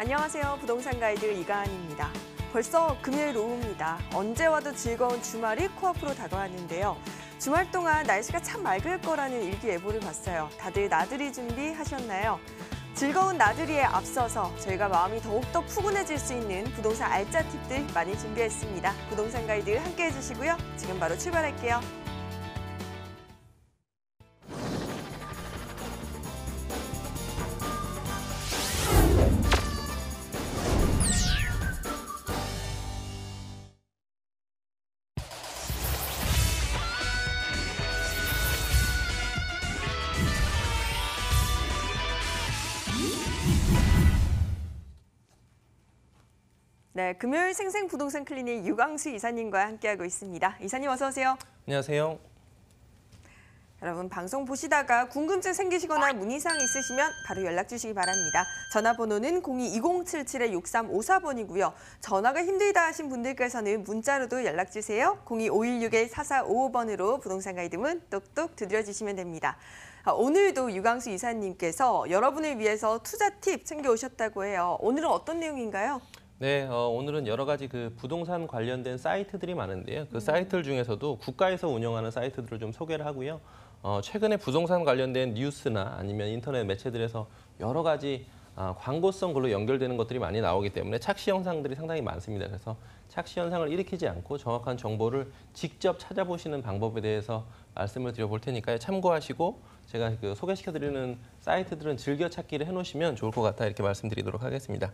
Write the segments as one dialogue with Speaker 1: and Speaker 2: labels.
Speaker 1: 안녕하세요. 부동산 가이드 이가은입니다. 벌써 금요일 오후입니다. 언제 와도 즐거운 주말이 코앞으로 다가왔는데요. 주말 동안 날씨가 참 맑을 거라는 일기예보를 봤어요. 다들 나들이 준비하셨나요? 즐거운 나들이에 앞서서 저희가 마음이 더욱더 푸근해질 수 있는 부동산 알짜 팁들 많이 준비했습니다. 부동산 가이드 함께 해주시고요. 지금 바로 출발할게요. 네, 금요일 생생부동산 클리닉 유광수 이사님과 함께하고 있습니다. 이사님 어서 오세요.
Speaker 2: 안녕하세요.
Speaker 1: 여러분 방송 보시다가 궁금증 생기시거나 문의사항 있으시면 바로 연락 주시기 바랍니다. 전화번호는 02-2077-6354번이고요. 전화가 힘들다 하신 분들께서는 문자로도 연락 주세요. 02-5161-4455번으로 부동산 가이드문 똑똑 두드려주시면 됩니다. 오늘도 유광수 이사님께서 여러분을 위해서 투자 팁 챙겨오셨다고 해요. 오늘은 어떤 내용인가요?
Speaker 2: 네, 오늘은 여러 가지 그 부동산 관련된 사이트들이 많은데요. 그 사이트들 중에서도 국가에서 운영하는 사이트들을 좀 소개를 하고요. 최근에 부동산 관련된 뉴스나 아니면 인터넷 매체들에서 여러 가지 광고성 글로 연결되는 것들이 많이 나오기 때문에 착시 현상들이 상당히 많습니다. 그래서 착시 현상을 일으키지 않고 정확한 정보를 직접 찾아보시는 방법에 대해서 말씀을 드려볼 테니까요. 참고하시고 제가 그 소개시켜드리는 사이트들은 즐겨찾기를 해놓으시면 좋을 것 같아 이렇게 말씀드리도록 하겠습니다.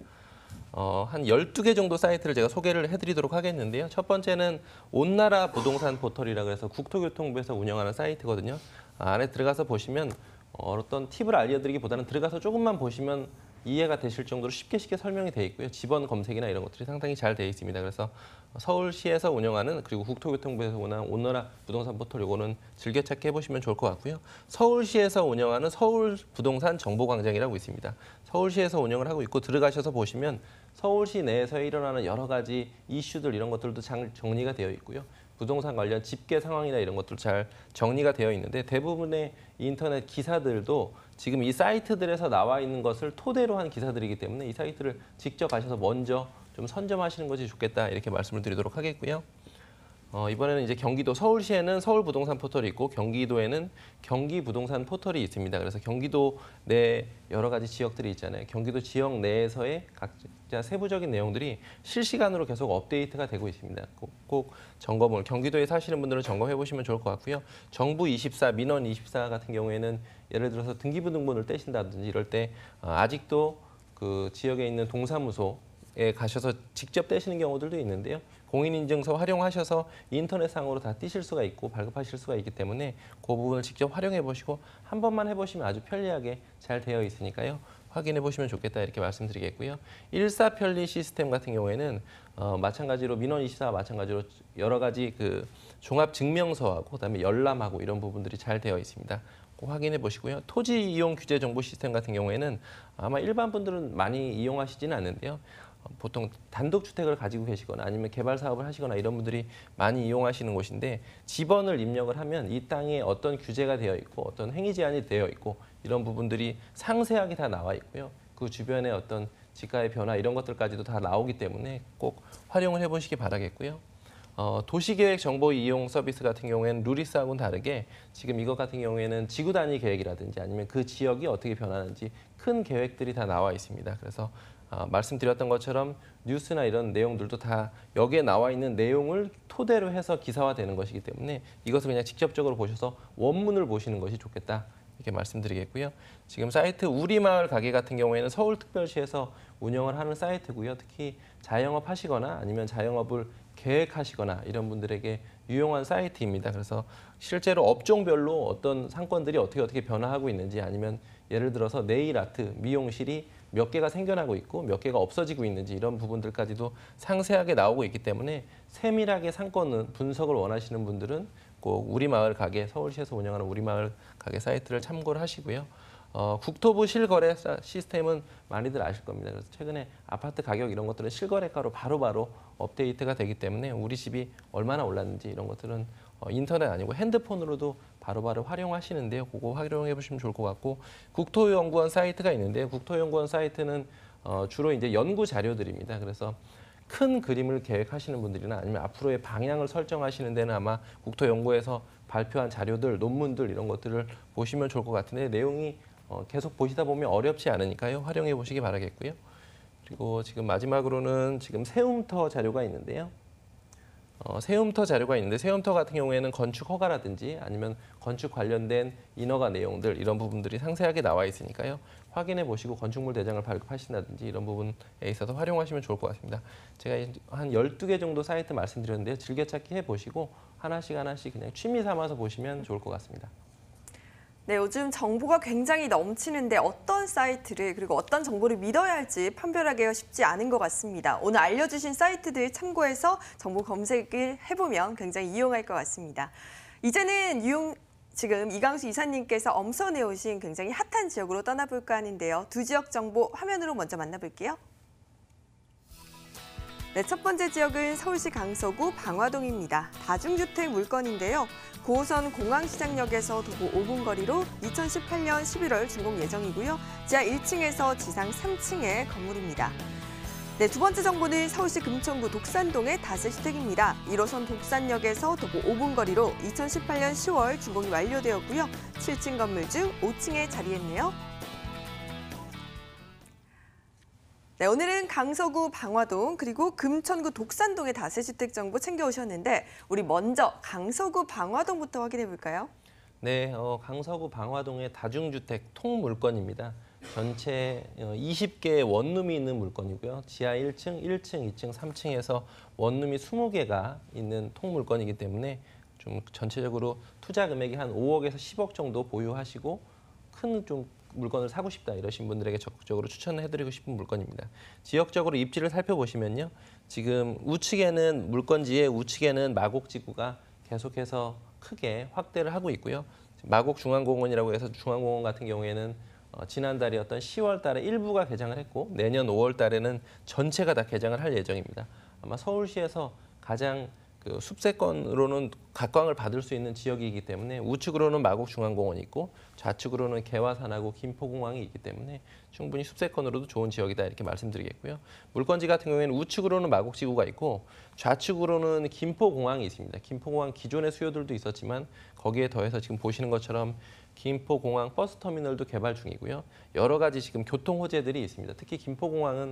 Speaker 2: 한 12개 정도 사이트를 제가 소개를 해드리도록 하겠는데요. 첫 번째는 온나라 부동산 포털이라고 해서 국토교통부에서 운영하는 사이트거든요. 안에 들어가서 보시면 어떤 팁을 알려드리기보다는 들어가서 조금만 보시면 이해가 되실 정도로 쉽게 설명이 되어 있고요. 지번 검색이나 이런 것들이 상당히 잘 되어 있습니다. 그래서 서울시에서 운영하는 그리고 국토교통부에서 운영하는 온나라 부동산 포털 이거는 즐겨찾기 해보시면 좋을 것 같고요. 서울시에서 운영하는 서울 부동산 정보광장이라고 있습니다. 서울시에서 운영을 하고 있고 들어가셔서 보시면 서울시 내에서 일어나는 여러 가지 이슈들 이런 것들도 잘 정리가 되어 있고요. 부동산 관련 집계 상황이나 이런 것들 잘 정리가 되어 있는데 대부분의 인터넷 기사들도 지금 이 사이트들에서 나와 있는 것을 토대로 한 기사들이기 때문에 이 사이트를 직접 가셔서 먼저 좀 선점하시는 것이 좋겠다 이렇게 말씀을 드리도록 하겠고요. 이번에는 이제 경기도 서울시에는 서울 부동산 포털이 있고 경기도에는 경기 부동산 포털이 있습니다. 그래서 경기도 내 여러 가지 지역들이 있잖아요. 경기도 지역 내에서의 각자 세부적인 내용들이 실시간으로 계속 업데이트가 되고 있습니다. 꼭 점검을 경기도에 사시는 분들은 점검해 보시면 좋을 것 같고요. 정부24, 민원24 같은 경우에는 예를 들어서 등기부등본을 떼신다든지 이럴 때 아직도 그 지역에 있는 동사무소에 가셔서 직접 떼시는 경우들도 있는데요. 공인인증서 활용하셔서 인터넷상으로 다 띄실 수가 있고 발급하실 수가 있기 때문에 그 부분을 직접 활용해 보시고 한 번만 해보시면 아주 편리하게 잘 되어 있으니까요. 확인해 보시면 좋겠다 이렇게 말씀드리겠고요. 일사편리 시스템 같은 경우에는 마찬가지로 민원24와 마찬가지로 여러 가지 그 종합증명서하고 그다음에 열람하고 이런 부분들이 잘 되어 있습니다. 꼭 확인해 보시고요. 토지 이용 규제 정보 시스템 같은 경우에는 아마 일반 분들은 많이 이용하시지는 않는데요. 보통 단독주택을 가지고 계시거나 아니면 개발 사업을 하시거나 이런 분들이 많이 이용하시는 곳인데 지번을 입력을 하면 이 땅에 어떤 규제가 되어 있고 어떤 행위 제한이 되어 있고 이런 부분들이 상세하게 다 나와 있고요. 그 주변에 어떤 지가의 변화 이런 것들까지도 다 나오기 때문에 꼭 활용을 해보시기 바라겠고요. 도시계획 정보 이용 서비스 같은 경우에는 루리스하고는 다르게 지금 이것 같은 경우에는 지구 단위 계획이라든지 아니면 그 지역이 어떻게 변하는지 큰 계획들이 다 나와 있습니다. 그래서 말씀드렸던 것처럼 뉴스나 이런 내용들도 다 여기에 나와 있는 내용을 토대로 해서 기사화되는 것이기 때문에 이것을 그냥 직접적으로 보셔서 원문을 보시는 것이 좋겠다 이렇게 말씀드리겠고요. 지금 사이트 우리마을 가게 같은 경우에는 서울특별시에서 운영을 하는 사이트고요. 특히 자영업 하시거나 아니면 자영업을 계획하시거나 이런 분들에게 유용한 사이트입니다. 그래서 실제로 업종별로 어떤 상권들이 어떻게 변화하고 있는지 아니면 예를 들어서 네일 아트, 미용실이 몇 개가 생겨나고 있고 몇 개가 없어지고 있는지 이런 부분들까지도 상세하게 나오고 있기 때문에 세밀하게 상권 분석을 원하시는 분들은 꼭 우리마을 가게, 서울시에서 운영하는 우리마을 가게 사이트를 참고를 하시고요. 국토부 실거래 시스템은 많이들 아실 겁니다. 그래서 최근에 아파트 가격 이런 것들은 실거래가로 바로바로 업데이트가 되기 때문에 우리 집이 얼마나 올랐는지 이런 것들은 인터넷 아니고 핸드폰으로도 바로바로 활용하시는데요. 그거 활용해 보시면 좋을 것 같고 국토연구원 사이트가 있는데요. 국토연구원 사이트는 주로 이제 연구 자료들입니다. 그래서 큰 그림을 계획하시는 분들이나 아니면 앞으로의 방향을 설정하시는 데는 아마 국토연구에서 발표한 자료들, 논문들 이런 것들을 보시면 좋을 것 같은데 내용이 계속 보시다 보면 어렵지 않으니까요. 활용해 보시기 바라겠고요. 그리고 지금 마지막으로는 지금 세움터 자료가 있는데요. 세움터 자료가 있는데 세움터 같은 경우에는 건축 허가라든지 아니면 건축 관련된 인허가 내용들 이런 부분들이 상세하게 나와 있으니까요. 확인해 보시고 건축물 대장을 발급하신다든지 이런 부분에 있어서 활용하시면 좋을 것 같습니다. 제가 한 12개 정도 사이트 말씀드렸는데요. 즐겨찾기 해보시고 하나씩 그냥 취미 삼아서 보시면 좋을 것 같습니다.
Speaker 1: 네, 요즘 정보가 굉장히 넘치는데 어떤 사이트를 그리고 어떤 정보를 믿어야 할지 판별하기가 쉽지 않은 것 같습니다. 오늘 알려주신 사이트들 참고해서 정보 검색을 해보면 굉장히 이용할 것 같습니다. 이제는 지금 이강수 이사님께서 엄선해 오신 굉장히 핫한 지역으로 떠나볼까 하는데요. 두 지역 정보 화면으로 먼저 만나볼게요. 네, 첫 번째 지역은 서울시 강서구 방화동입니다. 다중주택 물건인데요. 9호선 공항시장역에서 도보 5분 거리로 2018년 11월 준공 예정이고요. 지하 1층에서 지상 3층의 건물입니다. 네, 두 번째 정보는 서울시 금천구 독산동의 다세주택입니다. 1호선 독산역에서 도보 5분 거리로 2018년 10월 준공이 완료되었고요. 7층 건물 중 5층에 자리했네요. 네, 오늘은 강서구 방화동 그리고 금천구 독산동의 다세주택 정보 챙겨오셨는데 우리 먼저 강서구 방화동부터 확인해 볼까요?
Speaker 2: 네, 강서구 방화동의 다중주택 통물건입니다. 전체 20개의 원룸이 있는 물건이고요. 지하 1층, 1층, 2층, 3층에서 원룸이 20개가 있는 통물건이기 때문에 좀 전체적으로 투자 금액이 한 5억에서 10억 정도 보유하시고 큰 좀 물건을 사고 싶다 이러신 분들에게 적극적으로 추천해드리고 싶은 물건입니다. 지역적으로 입지를 살펴보시면요. 지금 우측에는 물건지의 우측에는 마곡지구가 계속해서 크게 확대를 하고 있고요. 마곡중앙공원이라고 해서 중앙공원 같은 경우에는 지난달이었던 10월 달에 일부가 개장을 했고 내년 5월 달에는 전체가 다 개장을 할 예정입니다. 아마 서울시에서 가장 숲세권으로는 각광을 받을 수 있는 지역이기 때문에 우측으로는 마곡중앙공원이 있고 좌측으로는 개화산하고 김포공항이 있기 때문에 충분히 숲세권으로도 좋은 지역이다 이렇게 말씀드리겠고요. 물건지 같은 경우에는 우측으로는 마곡지구가 있고 좌측으로는 김포공항이 있습니다. 김포공항 기존의 수요들도 있었지만 거기에 더해서 지금 보시는 것처럼 김포공항 버스터미널도 개발 중이고요. 여러 가지 지금 교통 호재들이 있습니다. 특히 김포공항은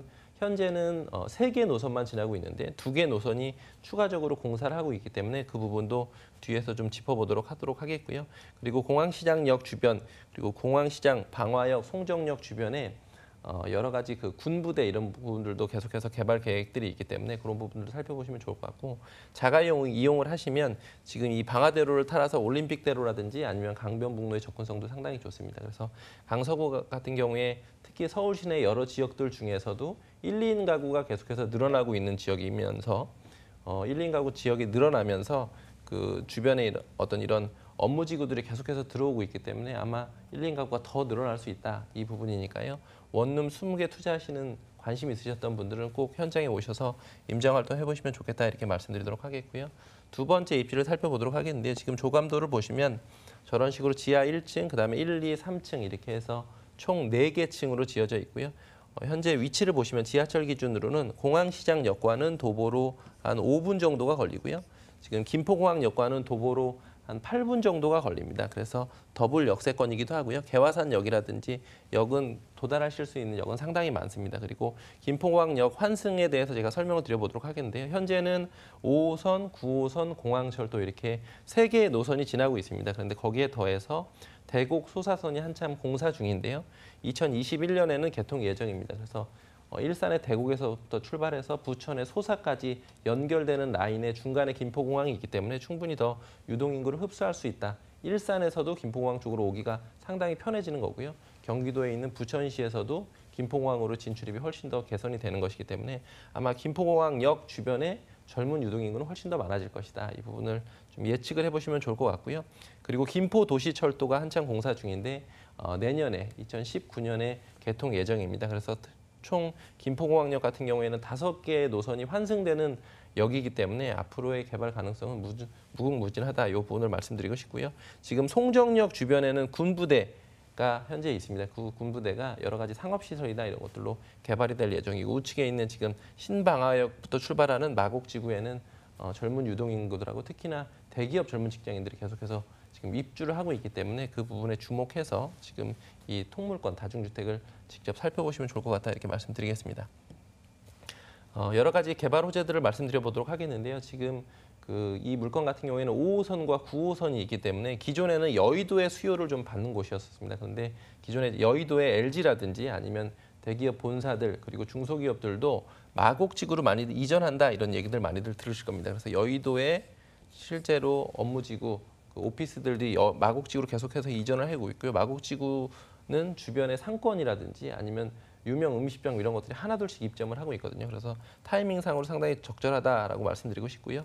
Speaker 2: 현재는 3개 노선만 지나고 있는데 2개 노선이 추가적으로 공사를 하고 있기 때문에 그 부분도 뒤에서 좀 짚어보도록 하겠고요. 그리고 공항시장역 주변 그리고 공항시장 방화역 송정역 주변에 여러 가지 군부대 이런 부분들도 계속해서 개발 계획들이 있기 때문에 그런 부분들을 살펴보시면 좋을 것 같고 자가용 이용을 하시면 지금 이 방화대로를 따라서 올림픽대로라든지 아니면 강변북로의 접근성도 상당히 좋습니다. 그래서 강서구 같은 경우에 특히 서울 시내 여러 지역들 중에서도 1, 2인 가구가 계속해서 늘어나고 있는 지역이면서 1, 2인 가구 지역이 늘어나면서 그 주변에 어떤 이런 업무지구들이 계속해서 들어오고 있기 때문에 아마 1, 2인 가구가 더 늘어날 수 있다 이 부분이니까요. 원룸 20개 투자하시는 관심 있으셨던 분들은 꼭 현장에 오셔서 임장활동 해보시면 좋겠다 이렇게 말씀드리도록 하겠고요. 두 번째 입지를 살펴보도록 하겠는데요. 지금 조감도를 보시면 저런 식으로 지하 1층, 그다음에 1, 2, 3층 이렇게 해서 총 4개 층으로 지어져 있고요. 현재 위치를 보시면 지하철 기준으로는 공항시장역과는 도보로 한 5분 정도가 걸리고요. 지금 김포공항역과는 도보로 한 8분 정도가 걸립니다. 그래서 더블 역세권이기도 하고요. 개화산역이라든지 역은 도달하실 수 있는 역은 상당히 많습니다. 그리고 김포공항역 환승에 대해서 제가 설명을 드려보도록 하겠는데요. 현재는 5호선, 9호선, 공항철도 이렇게 3개의 노선이 지나고 있습니다. 그런데 거기에 더해서 대곡 소사선이 한참 공사 중인데요. 2021년에는 개통 예정입니다. 그래서 일산의 대곡에서부터 출발해서 부천의 소사까지 연결되는 라인의 중간에 김포공항이 있기 때문에 충분히 더 유동인구를 흡수할 수 있다. 일산에서도 김포공항 쪽으로 오기가 상당히 편해지는 거고요. 경기도에 있는 부천시에서도 김포공항으로 진출입이 훨씬 더 개선이 되는 것이기 때문에 아마 김포공항역 주변에 젊은 유동인구는 훨씬 더 많아질 것이다. 이 부분을 좀 예측을 해보시면 좋을 것 같고요. 그리고 김포도시철도가 한창 공사 중인데 내년에 2019년에 개통 예정입니다. 그래서 총 김포공항역 같은 경우에는 5개의 노선이 환승되는 역이기 때문에 앞으로의 개발 가능성은 무궁무진하다. 이 부분을 말씀드리고 싶고요. 지금 송정역 주변에는 군부대 현재 있습니다. 그 군부대가 여러 가지 상업시설이나 이런 것들로 개발이 될 예정이고 우측에 있는 지금 신방화역부터 출발하는 마곡지구에는 젊은 유동인구들하고 특히나 대기업 젊은 직장인들이 계속해서 지금 입주를 하고 있기 때문에 그 부분에 주목해서 지금 이 통물권 다중주택을 직접 살펴보시면 좋을 것 같다 이렇게 말씀드리겠습니다. 여러 가지 개발 호재들을 말씀드려 보도록 하겠는데요. 지금 이 물건 같은 경우에는 5호선과 9호선이 있기 때문에 기존에는 여의도의 수요를 좀 받는 곳이었습니다. 그런데 기존에 여의도의 LG라든지 아니면 대기업 본사들 그리고 중소기업들도 마곡지구로 많이 이전한다 이런 얘기들 많이들 들으실 겁니다. 그래서 여의도에 실제로 업무지구, 오피스들이 마곡지구로 계속해서 이전을 하고 있고요. 마곡지구는 주변의 상권이라든지 아니면 유명 음식점 이런 것들이 하나둘씩 입점을 하고 있거든요. 그래서 타이밍상으로 상당히 적절하다라고 말씀드리고 싶고요.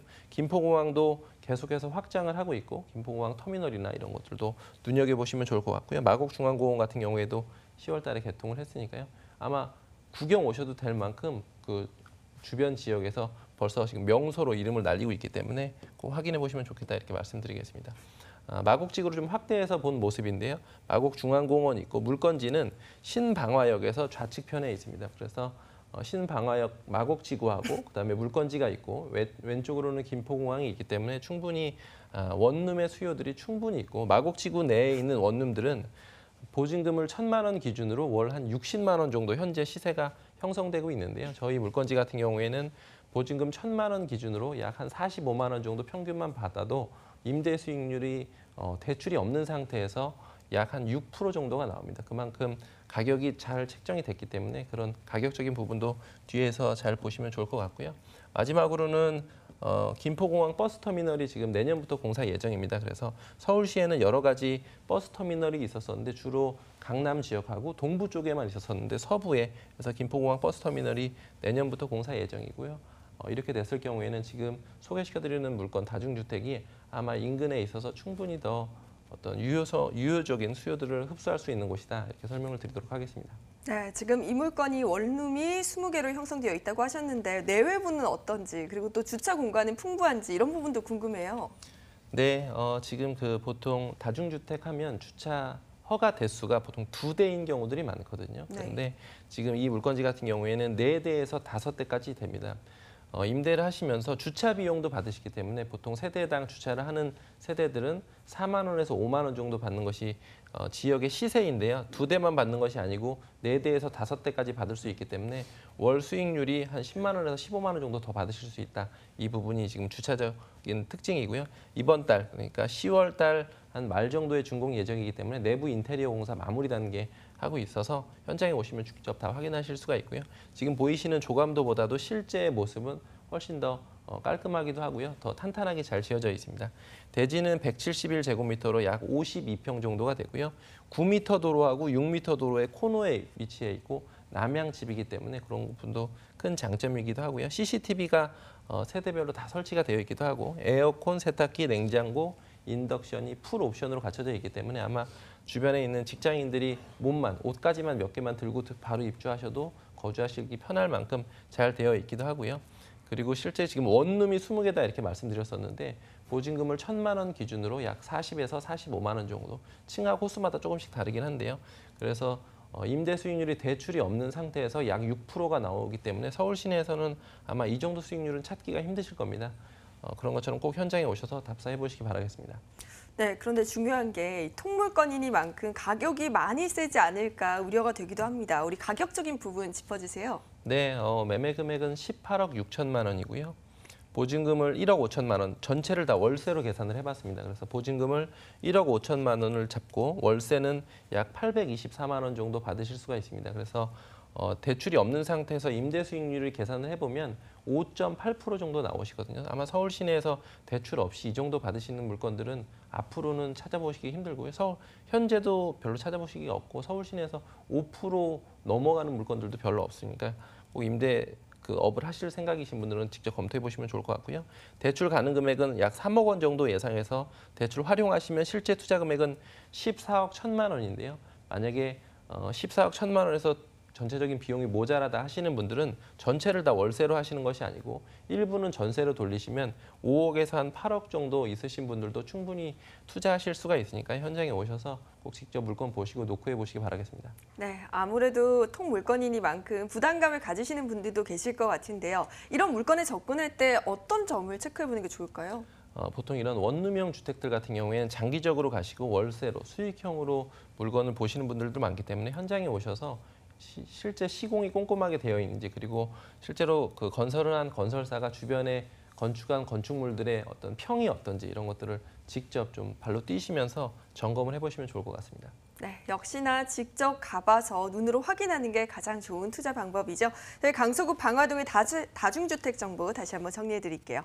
Speaker 2: 김포공항도 계속해서 확장을 하고 있고 김포공항 터미널이나 이런 것들도 눈여겨보시면 좋을 것 같고요. 마곡중앙공원 같은 경우에도 10월 달에 개통을 했으니까요. 아마 구경 오셔도 될 만큼 그 주변 지역에서 벌써 지금 명소로 이름을 날리고 있기 때문에 꼭 확인해 보시면 좋겠다 이렇게 말씀드리겠습니다. 마곡지구를 좀 확대해서 본 모습인데요. 마곡중앙공원 있고 물건지는 신방화역에서 좌측편에 있습니다. 그래서 신방화역 마곡지구하고 그다음에 물건지가 있고 왼쪽으로는 김포공항이 있기 때문에 충분히 원룸의 수요들이 충분히 있고 마곡지구 내에 있는 원룸들은 보증금을 1,000만 원 기준으로 월 한 60만 원 정도 현재 시세가 형성되고 있는데요. 저희 물건지 같은 경우에는 보증금 1,000만 원 기준으로 약 한 45만 원 정도 평균만 받아도 임대 수익률이 대출이 없는 상태에서 약 한 6% 정도가 나옵니다. 그만큼 가격이 잘 책정이 됐기 때문에 그런 가격적인 부분도 뒤에서 잘 보시면 좋을 것 같고요. 마지막으로는 김포공항 버스터미널이 지금 내년부터 공사 예정입니다. 그래서 서울시에는 여러 가지 버스터미널이 있었었는데 주로 강남 지역하고 동부 쪽에만 있었었는데 서부에 그래서 김포공항 버스터미널이 내년부터 공사 예정이고요. 이렇게 됐을 경우에는 지금 소개시켜드리는 물건 다중주택이 아마 인근에 있어서 충분히 더 어떤 유효적인 수요들을 흡수할 수 있는 곳이다 이렇게 설명을 드리도록 하겠습니다.
Speaker 1: 네, 지금 이 물건이 원룸이 20개로 형성되어 있다고 하셨는데 내외부는 어떤지 그리고 또 주차 공간은 풍부한지 이런 부분도 궁금해요.
Speaker 2: 네, 지금 보통 다중주택 하면 주차 허가 대수가 보통 2대인 경우들이 많거든요. 그런데 지금 이 물건지 같은 경우에는 4대에서 5대까지 됩니다. 임대를 하시면서 주차 비용도 받으시기 때문에 보통 세대당 주차를 하는 세대들은 4만 원에서 5만 원 정도 받는 것이 지역의 시세인데요. 2대만 받는 것이 아니고 4대에서 5대까지 받을 수 있기 때문에 월 수익률이 한 10만 원에서 15만 원 정도 더 받으실 수 있다. 이 부분이 지금 주차적인 특징이고요. 이번 달 그러니까 10월 달 한 말 정도에 준공 예정이기 때문에 내부 인테리어 공사 마무리 단계 하고 있어서 현장에 오시면 직접 다 확인하실 수가 있고요. 지금 보이시는 조감도보다도 실제의 모습은 훨씬 더 깔끔하기도 하고요. 더 탄탄하게 잘 지어져 있습니다. 대지는 171제곱미터로 약 52평 정도가 되고요. 9m 도로하고 6m 도로의 코너에 위치해 있고 남향집이기 때문에 그런 부분도 큰 장점이기도 하고요. CCTV가 세대별로 다 설치가 되어 있기도 하고 에어컨, 세탁기, 냉장고, 인덕션이 풀 옵션으로 갖춰져 있기 때문에 아마 주변에 있는 직장인들이 옷까지만 몇 개만 들고 바로 입주하셔도 거주하시기 편할 만큼 잘 되어 있기도 하고요. 그리고 실제 지금 원룸이 20개다 이렇게 말씀드렸었는데 보증금을 1,000만 원 기준으로 약 40에서 45만 원 정도 층하고 호수마다 조금씩 다르긴 한데요. 그래서 임대 수익률이 대출이 없는 상태에서 약 6%가 나오기 때문에 서울 시내에서는 아마 이 정도 수익률은 찾기가 힘드실 겁니다. 그런 것처럼 꼭 현장에 오셔서 답사해 보시기 바라겠습니다.
Speaker 1: 네, 그런데 중요한 게 통물건이니만큼 가격이 많이 세지 않을까 우려가 되기도 합니다. 우리 가격적인 부분 짚어주세요.
Speaker 2: 네, 매매 금액은 18억 6천만 원이고요. 보증금을 1억 5천만 원, 전체를 다 월세로 계산을 해봤습니다. 그래서 보증금을 1억 5천만 원을 잡고 월세는 약 824만 원 정도 받으실 수가 있습니다. 그래서 대출이 없는 상태에서 임대 수익률을 계산을 해보면 5.8% 정도 나오시거든요. 아마 서울 시내에서 대출 없이 이 정도 받으시는 물건들은 앞으로는 찾아보시기 힘들고요. 현재도 별로 찾아보시기가 없고 서울 시내에서 5% 넘어가는 물건들도 별로 없으니까 꼭 임대 업을 하실 생각이신 분들은 직접 검토해 보시면 좋을 것 같고요. 대출 가능 금액은 약 3억 원 정도 예상해서 대출 활용하시면 실제 투자 금액은 14억 1천만 원인데요. 만약에 14억 1천만 원에서 전체적인 비용이 모자라다 하시는 분들은 전체를 다 월세로 하시는 것이 아니고 일부는 전세로 돌리시면 5억에서 한 8억 정도 있으신 분들도 충분히 투자하실 수가 있으니까 현장에 오셔서 꼭 직접 물건 보시고 노크해 보시기 바라겠습니다.
Speaker 1: 네, 아무래도 통물건이니만큼 부담감을 가지시는 분들도 계실 것 같은데요. 이런 물건에 접근할 때 어떤 점을 체크해 보는 게 좋을까요?
Speaker 2: 보통 이런 원룸형 주택들 같은 경우에는 장기적으로 가시고 월세로 수익형으로 물건을 보시는 분들도 많기 때문에 현장에 오셔서 실제 시공이 꼼꼼하게 되어 있는지 그리고 실제로 그 건설을 한 건설사가 주변에 건축한 건축물들의 어떤 평이 어떤지 이런 것들을 직접 좀 발로 뛰시면서 점검을 해보시면 좋을 것 같습니다.
Speaker 1: 네, 역시나 직접 가봐서 눈으로 확인하는 게 가장 좋은 투자 방법이죠. 저희 강서구 방화동의 다중주택 정보 다시 한번 정리해 드릴게요.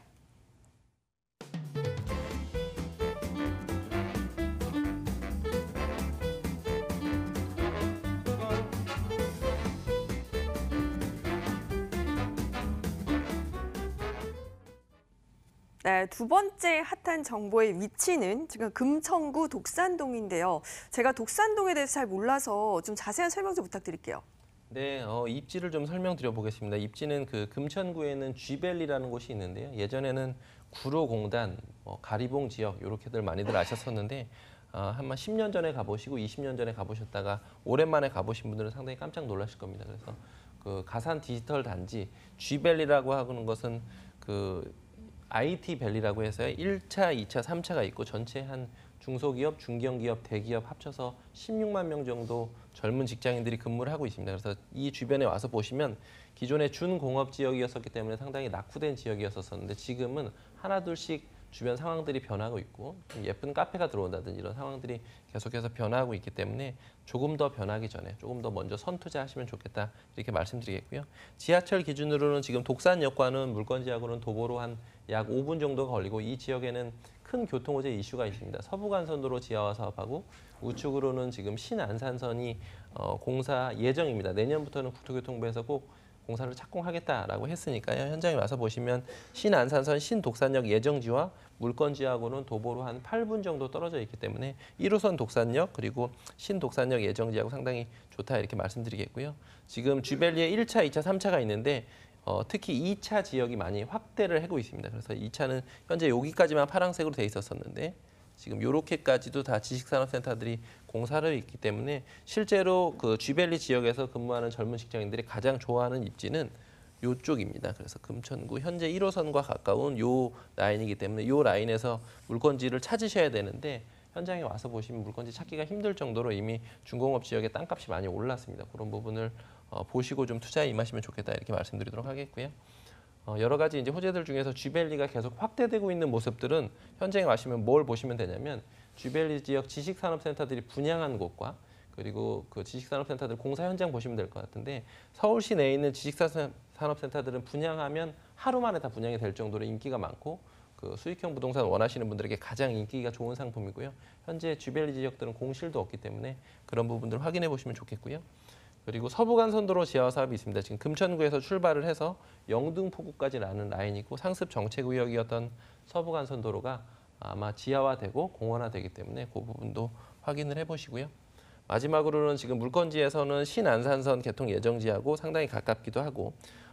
Speaker 1: 네, 두 번째 핫한 정보의 위치는 지금 금천구 독산동인데요. 제가 독산동에 대해서 잘 몰라서 좀 자세한 설명 좀 부탁드릴게요.
Speaker 2: 네, 입지를 좀 설명드려 보겠습니다. 입지는 그 금천구에는 쥐밸리라는 곳이 있는데요. 예전에는 구로공단, 가리봉 지역 이렇게들 많이들 아셨었는데 한 10년 전에 가보시고 20년 전에 가보셨다가 오랜만에 가보신 분들은 상당히 깜짝 놀라실 겁니다. 그래서 그 가산 디지털 단지 쥐밸리라고 하는 것은 그 IT 밸리라고 해서요. 1차, 2차, 3차가 있고 전체 한 중소기업, 중견기업, 대기업 합쳐서 16만 명 정도 젊은 직장인들이 근무를 하고 있습니다. 그래서 이 주변에 와서 보시면 기존에 준공업 지역이었었기 때문에 상당히 낙후된 지역이었었는데 지금은 하나둘씩 주변 상황들이 변하고 있고 좀 예쁜 카페가 들어온다든지 이런 상황들이 계속해서 변하고 있기 때문에 조금 더 변하기 전에 조금 더 먼저 선투자하시면 좋겠다 이렇게 말씀드리겠고요. 지하철 기준으로는 지금 독산역과는 물건지하고는 도보로 한 약 5분 정도가 걸리고 이 지역에는 큰 교통호재 이슈가 있습니다. 서부간선도로 지하화 사업하고 우측으로는 지금 신안산선이 공사 예정입니다. 내년부터는 국토교통부에서 꼭 공사를 착공하겠다라고 했으니까요. 현장에 와서 보시면 신안산선 신독산역 예정지와 물건지하고는 도보로 한 8분 정도 떨어져 있기 때문에 1호선 독산역 그리고 신독산역 예정지하고 상당히 좋다 이렇게 말씀드리겠고요. 지금 쥐밸리에 1차, 2차, 3차가 있는데 특히 2차 지역이 많이 확대를 하고 있습니다. 그래서 2차는 현재 여기까지만 파란색으로 돼 있었었는데 지금 이렇게까지도 다 지식산업센터들이 공사를 있기 때문에 실제로 그 쥐밸리 지역에서 근무하는 젊은 직장인들이 가장 좋아하는 입지는 이쪽입니다. 그래서 금천구 현재 1호선과 가까운 요 라인이기 때문에 요 라인에서 물건지를 찾으셔야 되는데 현장에 와서 보시면 물건지 찾기가 힘들 정도로 이미 중공업 지역의 땅값이 많이 올랐습니다. 그런 부분을 보시고 좀 투자에 임하시면 좋겠다 이렇게 말씀드리도록 하겠고요. 여러 가지 이제 호재들 중에서 쥐밸리가 계속 확대되고 있는 모습들은 현장에 와시면 뭘 보시면 되냐면 쥐밸리 지역 지식산업센터들이 분양한 곳과 그리고 그 지식산업센터들 공사 현장 보시면 될 것 같은데 서울시 내에 있는 지식산업센터들은 분양하면 하루 만에 다 분양이 될 정도로 인기가 많고 그 수익형 부동산 원하시는 분들에게 가장 인기가 좋은 상품이고요. 현재 쥐밸리 지역들은 공실도 없기 때문에 그런 부분들 확인해 보시면 좋겠고요. 그리고 서부간선도로 지하화 사업이 있습니다. 지금 금천구에서 출발을 해서 영등포구까지 라는 라인이고 상습 정체구역이었던 서부간선도로가 아마 지하화되고 공원화되기 때문에 그 부분도 확인을 해보시고요. 마지막으로는 지금 물건지에서는 신안산선 개통 예정지하고 상당히 가깝기도 하고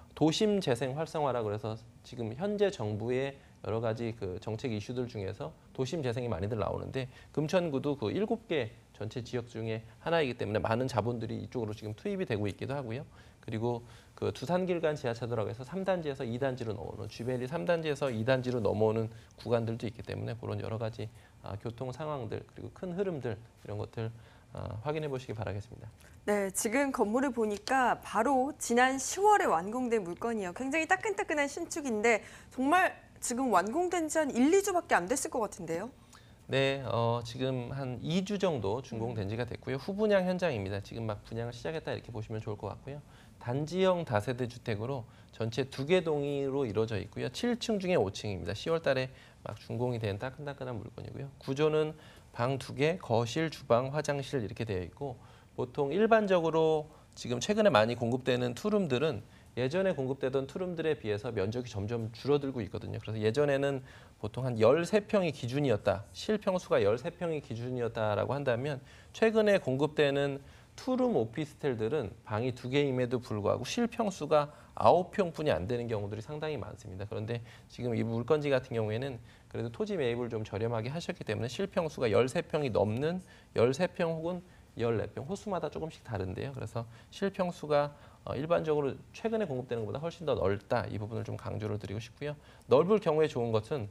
Speaker 2: 도심 재생 활성화라고 그래서 지금 현재 정부의 여러 가지 그 정책 이슈들 중에서 도심 재생이 많이들 나오는데 금천구도 그 7개 전체 지역 중에 하나이기 때문에 많은 자본들이 이쪽으로 지금 투입이 되고 있기도 하고요. 그리고 그 두산길간 지하차도라고 해서 3단지에서 2단지로 넘어오는 쥐밸리 3단지에서 2단지로 넘어오는 구간들도 있기 때문에 그런 여러 가지 교통 상황들 그리고 큰 흐름들 이런 것들 확인해 보시기 바라겠습니다.
Speaker 1: 네, 지금 건물을 보니까 바로 지난 10월에 완공된 물건이에요. 굉장히 따끈따끈한 신축인데 정말 지금 완공된 지 한 1, 2주밖에 안 됐을 것 같은데요.
Speaker 2: 네, 지금 한 2주 정도 준공된 지가 됐고요. 후분양 현장입니다. 지금 막 분양을 시작했다 이렇게 보시면 좋을 것 같고요. 단지형 다세대 주택으로 전체 2개 동으로 이루어져 있고요. 7층 중에 5층입니다. 10월 달에 막 준공이 된 따끈따끈한 물건이고요. 구조는 방 2개, 거실, 주방, 화장실 이렇게 되어 있고 보통 일반적으로 지금 최근에 많이 공급되는 투룸들은 예전에 공급되던 투룸들에 비해서 면적이 점점 줄어들고 있거든요. 그래서 예전에는 보통 한 13평이 기준이었다. 실평수가 13평이 기준이었다라고 한다면 최근에 공급되는 투룸 오피스텔들은 방이 2개임에도 불구하고 실평수가 9평뿐이 안 되는 경우들이 상당히 많습니다. 그런데 지금 이 물건지 같은 경우에는 그래도 토지 매입을 좀 저렴하게 하셨기 때문에 실평수가 13평이 넘는 13평 혹은 14평, 호수마다 조금씩 다른데요. 그래서 실평수가 일반적으로 최근에 공급되는 것보다 훨씬 더 넓다. 이 부분을 좀 강조를 드리고 싶고요. 넓을 경우에 좋은 것은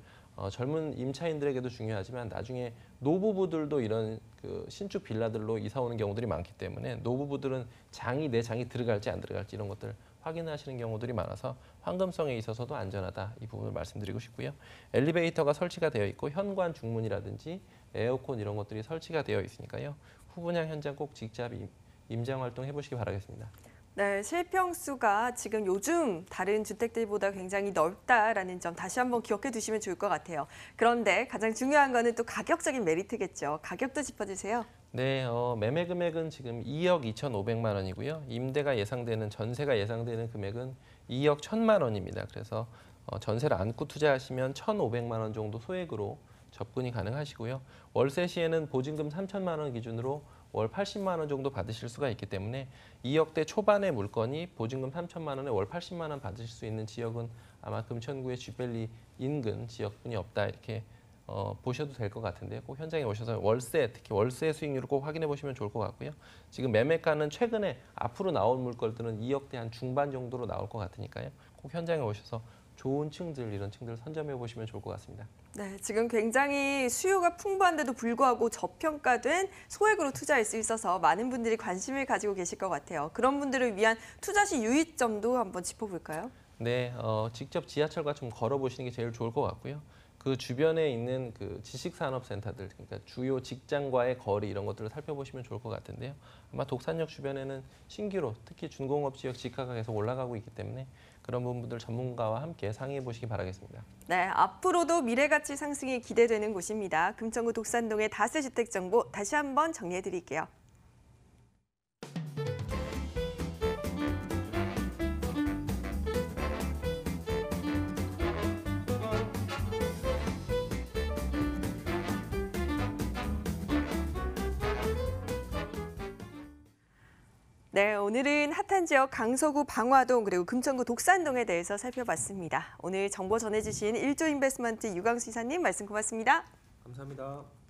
Speaker 2: 젊은 임차인들에게도 중요하지만 나중에 노부부들도 이런 그 신축 빌라들로 이사 오는 경우들이 많기 때문에 노부부들은 내 장이 들어갈지 안 들어갈지 이런 것들 확인하시는 경우들이 많아서 환금성에 있어서도 안전하다. 이 부분을 말씀드리고 싶고요. 엘리베이터가 설치가 되어 있고 현관 중문이라든지 에어컨 이런 것들이 설치가 되어 있으니까요. 후분양 현장 꼭 직접 임장 활동 해보시기 바라겠습니다.
Speaker 1: 네, 실평수가 지금 요즘 다른 주택들보다 굉장히 넓다라는 점 다시 한번 기억해 두시면 좋을 것 같아요. 그런데 가장 중요한 거는 또 가격적인 메리트겠죠. 가격도 짚어주세요.
Speaker 2: 네, 매매 금액은 지금 2억 2,500만 원이고요. 임대가 예상되는 전세가 예상되는 금액은 2억 1,000만 원입니다. 그래서 전세를 안고 투자하시면 1,500만 원 정도 소액으로 접근이 가능하시고요. 월세 시에는 보증금 3천만 원 기준으로 월 80만 원 정도 받으실 수가 있기 때문에 2억대 초반의 물건이 보증금 3천만 원에 월 80만 원 받으실 수 있는 지역은 아마 금천구의 쥐밸리 인근 지역뿐이 없다 이렇게 보셔도 될 것 같은데요. 꼭 현장에 오셔서 특히 월세 수익률을 꼭 확인해 보시면 좋을 것 같고요. 지금 매매가는 최근에 앞으로 나올 물건들은 2억대 한 중반 정도로 나올 것 같으니까요. 꼭 현장에 오셔서 좋은 층들, 이런 층들을 선점해 보시면 좋을 것 같습니다.
Speaker 1: 네, 지금 굉장히 수요가 풍부한데도 불구하고 저평가된 소액으로 투자할 수 있어서 많은 분들이 관심을 가지고 계실 것 같아요. 그런 분들을 위한 투자 시 유의점도 한번 짚어볼까요?
Speaker 2: 네, 직접 지하철과 좀 걸어보시는 게 제일 좋을 것 같고요. 그 주변에 있는 그 지식산업센터들, 그러니까 주요 직장과의 거리 이런 것들을 살펴보시면 좋을 것 같은데요. 아마 독산역 주변에는 신규로 특히 준공업 지역 집가가 계속 올라가고 있기 때문에 그런 부분들 전문가와 함께 상의해 보시기 바라겠습니다.
Speaker 1: 네, 앞으로도 미래가치 상승이 기대되는 곳입니다. 금천구 독산동의 다세주택 정보 다시 한번 정리해 드릴게요. 네, 오늘은 핫한 지역 강서구 방화동 그리고 금천구 독산동에 대해서 살펴봤습니다. 오늘 정보 전해주신 일조인베스트먼트 유광수 이사님 말씀 고맙습니다.
Speaker 2: 감사합니다.